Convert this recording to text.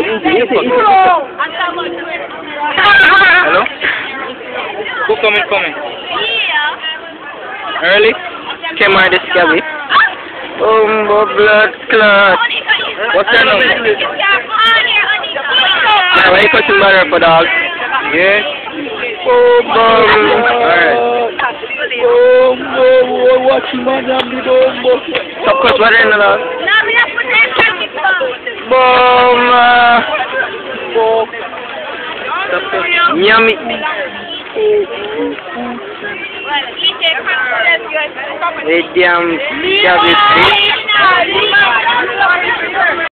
Hello? Who coming? Early? Kemar the Scabby. Oh, blood clot. What's your number? Yeah, why you cutting butter for dog? Yeah? Oh, alright. Watch him, madam, the dog. Stop cut butter in the dog. Yummy. Medium,